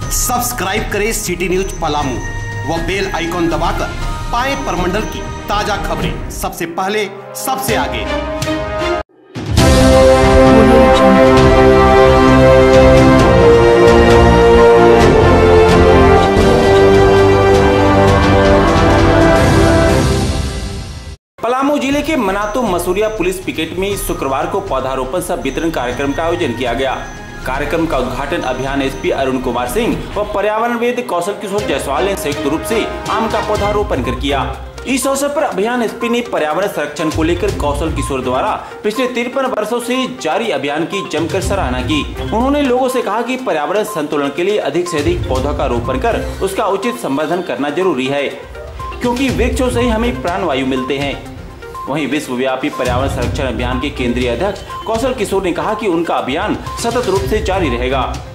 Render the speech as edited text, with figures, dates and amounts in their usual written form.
Subscribe करें city news Palamu व bell icon दबाकर पाएं परमंडल की ताजा खबरें सबसे पहले सबसे आगे। पलामू जिले के मनातू मसूरिया पुलिस पिकेट में शुक्रवार को पौधारोपण सह वितरण कार्यक्रम का आयोजन किया गया। कार्यक्रम का उद्घाटन अभियान एसपी अरुण कुमार सिंह व पर्यावरणविद कौशल किशोर जायसवाल ने संयुक्त रूप से आम का पौधारोपण कर किया। इस अवसर पर अभियान एसपी ने पर्यावरण संरक्षण को लेकर कौशल किशोर द्वारा पिछले 53 वर्षों से जारी अभियान की जमकर सराहना की। उन्होंने लोगों से कहा कि पर्यावरण संतुलन के लिए अधिक से अधिक पौधों का रोपण कर उसका उचित संवर्धन करना जरूरी है, क्योंकि वृक्षों से ही हमें प्राणवायु मिलते हैं। वहीं विश्वव्यापी पर्यावरण संरक्षण अभियान के केंद्रीय अध्यक्ष कौशल किशोर ने कहा कि उनका अभियान सतत रूप से जारी रहेगा।